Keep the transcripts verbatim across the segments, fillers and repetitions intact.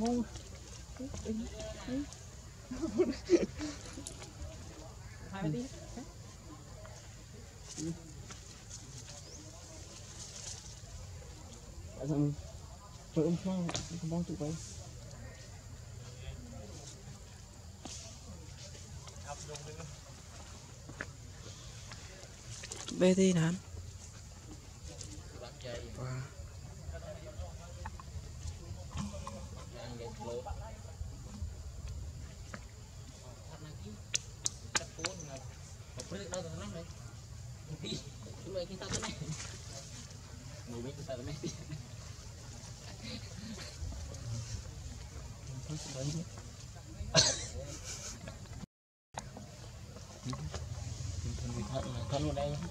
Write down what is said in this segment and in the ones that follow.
ngon hai đi tại sao trời ơi sao không bao tụi bay bê đi nè wow. Thân luôn đây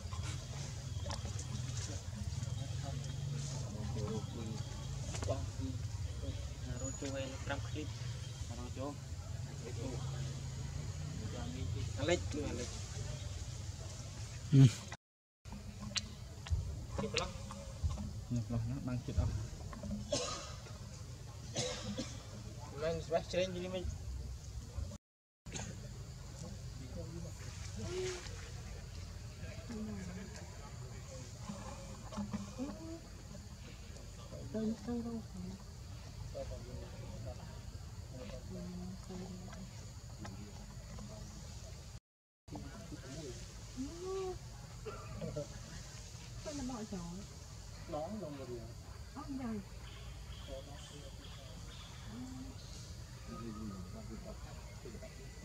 rồi chú hay trăm clip rồi chú Alex chú Alex chụp lắm chụp lắm nó đang chụp không mình sẽ chơi gì mình Hãy subscribe cho kênh Ghiền Mì Gõ để không bỏ lỡ những video hấp dẫn.